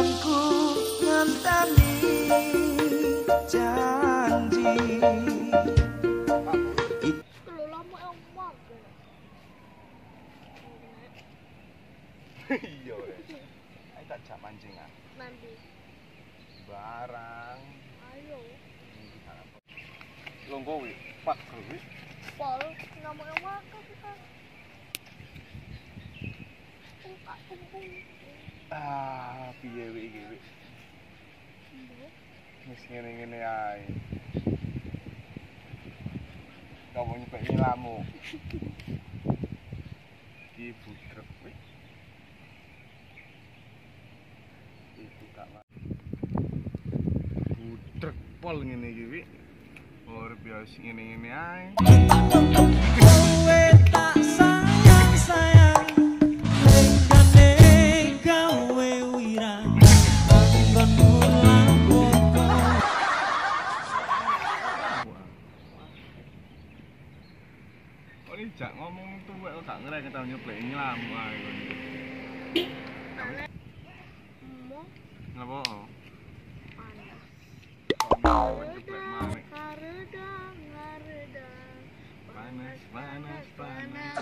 Konku ngenteni janji. Kalau lama emang Iya, ayo tak jak mancing ah. nanti. Barang. Ayo. Longgo wi, pak wi. Pol, nggak mau makan kita. Tungkak tumpung. Ah, piye wi iki wi. Wis ngene-ngene ae. Kau mau nyepek nyilamu. Iki budrek wi. Itu kak. Budrek pol ngene iki wi. Ora biasa ngene-ngene ae. Kowe tak sayang-sayang lenggane gawe wirang anggonmu lampoko. Kok iki jak ngomong tuwek kok gak ngerek tau nyeplek nyilamu ae kon. Mau Ngapa? panas. Mau nyeplek manik. Haredang, haredang. Panas, panas, panas.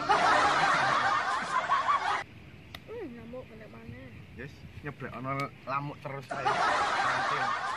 Nyamuk kena panas. Yes, nyeblek ana lamuk terus ae. Mancing.